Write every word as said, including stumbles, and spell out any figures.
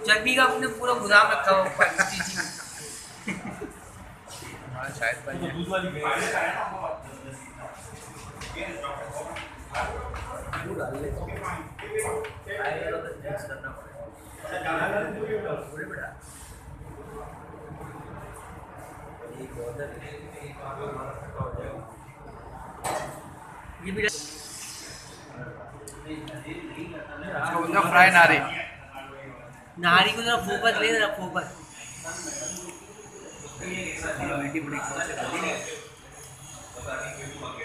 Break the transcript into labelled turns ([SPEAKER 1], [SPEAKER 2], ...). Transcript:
[SPEAKER 1] चर्बी का अपने पूरा गोदाम रखा हुआ है।
[SPEAKER 2] शायद
[SPEAKER 1] ये भी
[SPEAKER 2] फ्राई नारी
[SPEAKER 1] नारी को जरा फोकस ले, जरा फोकस।
[SPEAKER 2] मल्टी